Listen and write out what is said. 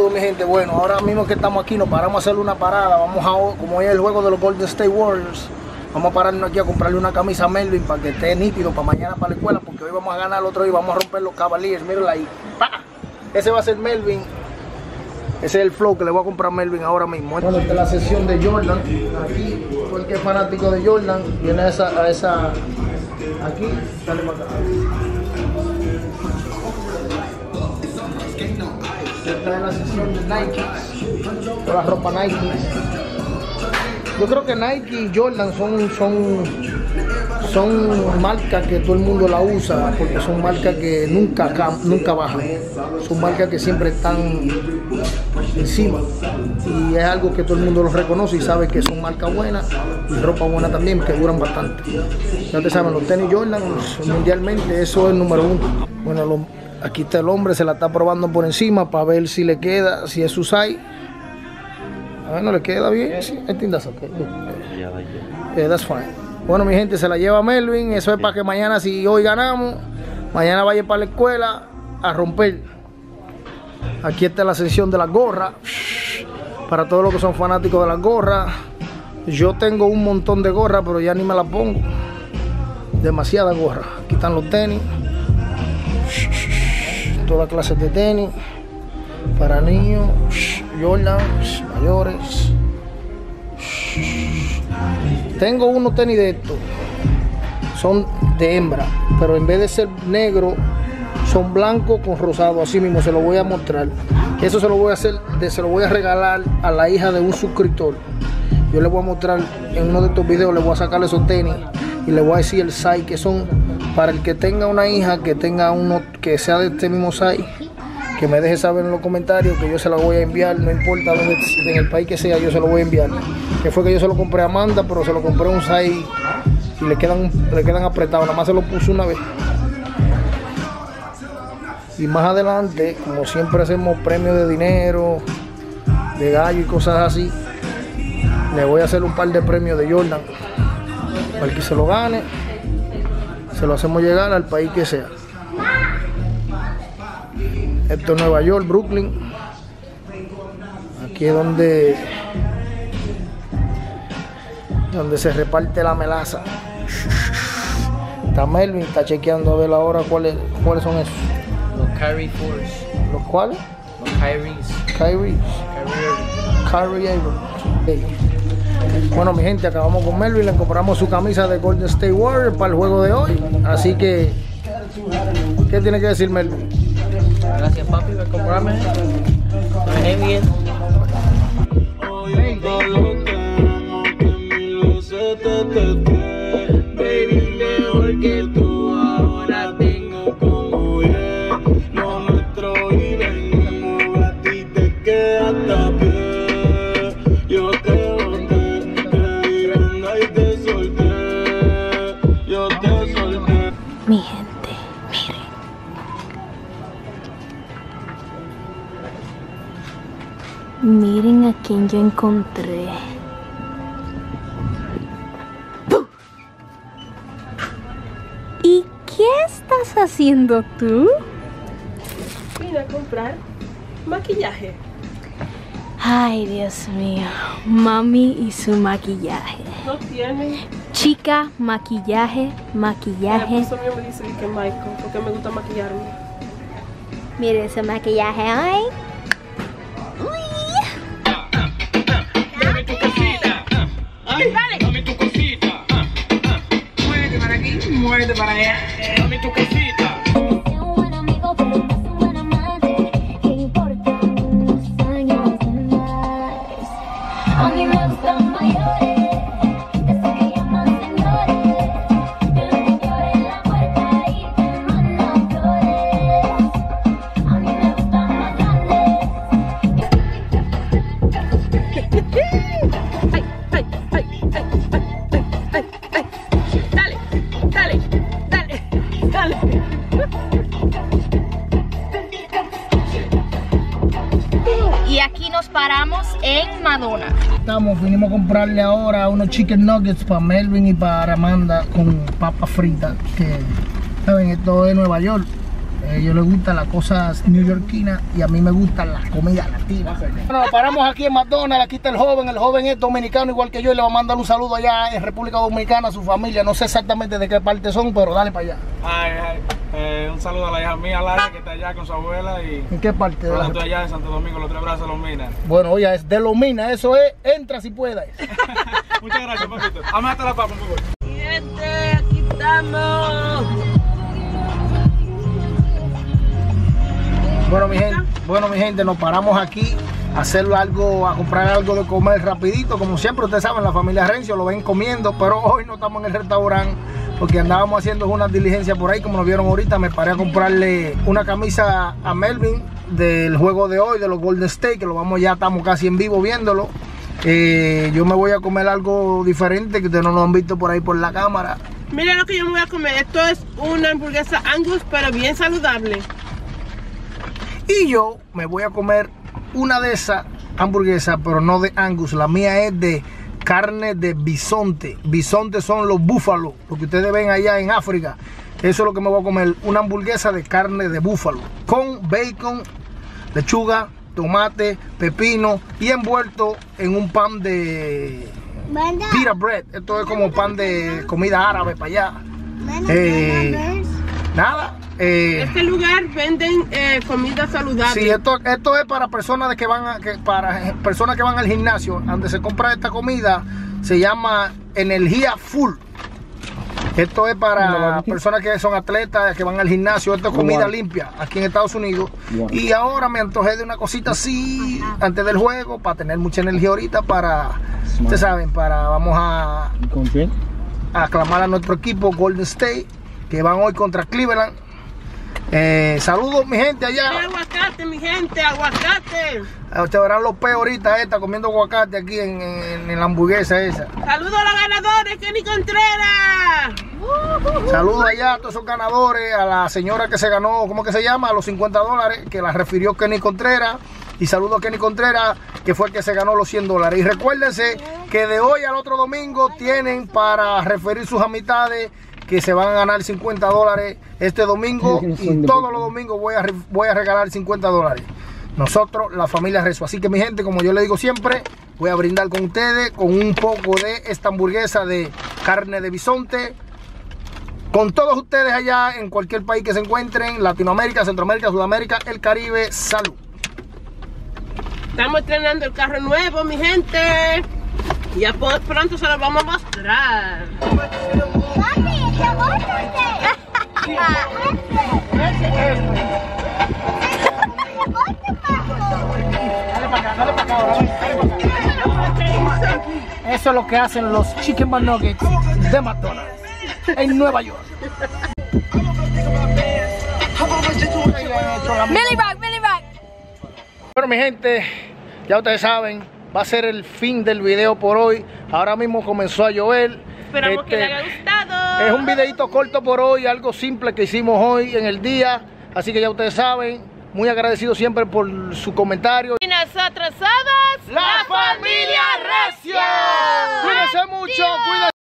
Saludos mi gente. Bueno, ahora mismo que estamos aquí nos paramos a hacer una parada. Vamos a, como hoy es el juego de los Golden State Warriors, vamos a pararnos aquí a comprarle una camisa a Melvin para que esté nítido para mañana para la escuela, porque hoy vamos a ganar el otro día, vamos a romper los Cavaliers. Mírenla ahí. ¡Pah! Ese va a ser Melvin. Ese es el flow que le voy a comprar a Melvin ahora mismo. Bueno, esta es la sesión de Jordan. Aquí, cualquier fanático de Jordan viene a esa aquí, dale para acá. Esta es la sesión de Nike, toda la ropa Nike. Yo creo que Nike y Jordan son marcas que todo el mundo la usa, porque son marcas que nunca bajan. Son marcas que siempre están encima. Y es algo que todo el mundo los reconoce y sabe que son marcas buenas y ropa buena también, que duran bastante. Ya ustedes saben, los tenis Jordan mundialmente, eso es el número uno. Bueno, aquí está el hombre, se la está probando por encima para ver si le queda, si es su size. A ver, no le queda bien. Sí, I think that's okay. Yeah, that's fine. Bueno, mi gente, se la lleva Melvin. Eso es para que mañana, si hoy ganamos, mañana vaya para la escuela a romper. Aquí está la sección de las gorras. Para todos los que son fanáticos de las gorras. Yo tengo un montón de gorras, pero ya ni me las pongo. Demasiadas gorras. Aquí están los tenis. Todas clases de tenis. Para niños, Jordan, mayores. Tengo unos tenis de estos. Son de hembra, pero en vez de ser negro, son blancos con rosado. Así mismo se lo voy a mostrar. Eso se lo voy a hacer, se lo voy a regalar a la hija de un suscriptor. Yo le voy a mostrar en uno de estos videos, le voy a sacar esos tenis y le voy a decir el size que son. Para el que tenga una hija que tenga uno que sea de este mismo size, que me deje saber en los comentarios, que yo se la voy a enviar, no importa dónde, en el país que sea, yo se lo voy a enviar. Que fue que yo se lo compré a Amanda, pero se lo compré un size y le quedan apretados, nada más se lo puse una vez. Y más adelante, como siempre hacemos premios de dinero, de gallo y cosas así, le voy a hacer un par de premios de Jordan. Para el que se lo gane, se lo hacemos llegar al país que sea. Esto es Nueva York, Brooklyn. Aquí es donde se reparte la melaza. Está Melvin, está chequeando a ver ahora cuáles son esos. Los Kyrie Force. ¿Los cuáles? Los Kyries. Kyrie Irving. Bueno, mi gente, acabamos con Melvin, le compramos su camisa de Golden State Warriors para el juego de hoy. Así que, ¿qué tiene que decir Melvin? Gracias, papi, por comprarme. Me dejé bien. Baby, mejor que tú ahora tengo como lo nuestro y venimos a ti te quedaste pie. Yo te boté, te di banda y te solté. Yo te solté. Mi gente, miren a quién yo encontré. ¿Y qué estás haciendo tú? Vine a comprar maquillaje. Ay, Dios mío, mami y su maquillaje. No tiene. Chica, maquillaje. Por eso mío me dice que Michael, porque me gusta maquillarme. Mire ese maquillaje, ay. Dame tu cosita, dale. Dame tu cosita, muévete para aquí, muévete para allá. Dame tu cosita. Y aquí nos paramos en Madonna. Vinimos a comprarle ahora unos chicken nuggets para Melvin y para Amanda con papas fritas. Que saben, esto es Nueva York. A ellos les gustan las cosas neoyorquinas y a mí me gustan las comidas latinas. Bueno, paramos aquí en McDonald's, aquí está el joven es dominicano igual que yo y le va a mandar un saludo allá en República Dominicana a su familia. No sé exactamente de qué parte son, pero dale para allá. Un saludo a la hija mía, Laia, que está allá con su abuela. Y ¿En qué parte? yo estoy allá en Santo Domingo, los Tres Brazos, Los Minas. Bueno, oye, es de Los Minas, eso es, entra si puedas. Muchas gracias, papito. Amate la papa, por favor. Gente, aquí estamos. Bueno mi gente, nos paramos aquí a hacer algo, a comprar algo de comer rapidito. Como siempre ustedes saben, la familia Rencio lo ven comiendo, pero hoy no estamos en el restaurante porque andábamos haciendo unas diligencias por ahí, como nos vieron ahorita. Me paré a comprarle una camisa a Melvin del juego de hoy, de los Golden State, que ya estamos casi en vivo viéndolo. Yo me voy a comer algo diferente que ustedes no lo han visto por ahí por la cámara. Miren lo que yo me voy a comer. Esto es una hamburguesa Angus, pero bien saludable. Y yo me voy a comer una de esas hamburguesas, pero no de Angus. La mía es de carne de bisonte. Bisonte son los búfalos, lo que ustedes ven allá en África. Eso es lo que me voy a comer, una hamburguesa de carne de búfalo, con bacon, lechuga, tomate, pepino y envuelto en un pan de pita bread. Esto es como pan de comida árabe para allá. Nada. Este lugar venden comida saludable. Sí, esto es para personas que van al gimnasio. Donde se compra esta comida se llama Energía Full. Esto es para personas que son atletas, que van al gimnasio. Esto es comida limpia aquí en Estados Unidos. Y ahora me antojé de una cosita así antes del juego para tener mucha energía ahorita para, ustedes saben, vamos a aclamar a nuestro equipo Golden State, que van hoy contra Cleveland. Saludos mi gente allá. Aguacate, mi gente, aguacate. Ustedes verán los peos ahorita comiendo aguacate aquí en la hamburguesa esa. Saludos a los ganadores, Kenny Contreras. Saludos allá a todos esos ganadores, a la señora que se ganó, ¿cómo que se llama? A los $50, que la refirió Kenny Contreras. Y saludo a Kenny Contreras, que fue el que se ganó los $100. Y recuérdense que de hoy al otro domingo tienen para referir sus amistades, que se van a ganar $50 este domingo, y todos los domingos voy a regalar $50. Nosotros, la familia Rezo. Así que mi gente, como yo le digo siempre, voy a brindar con ustedes con un poco de esta hamburguesa de carne de bisonte. Con todos ustedes allá en cualquier país que se encuentren, Latinoamérica, Centroamérica, Sudamérica, el Caribe, salud. Estamos estrenando el carro nuevo, mi gente. Ya pronto se lo vamos a mostrar. Eso es lo que hacen los Chicken McNuggets de McDonald's en Nueva York. Billy Rock. Bueno mi gente, ya ustedes saben, va a ser el fin del video por hoy. Ahora mismo comenzó a llover. Esperamos que les haya gustado. Es un videito corto por hoy, algo simple que hicimos hoy en el día. Así que ya ustedes saben, muy agradecido siempre por su comentario. Y nosotros somos ¡La Familia Recio! Cuídense mucho, cuídense.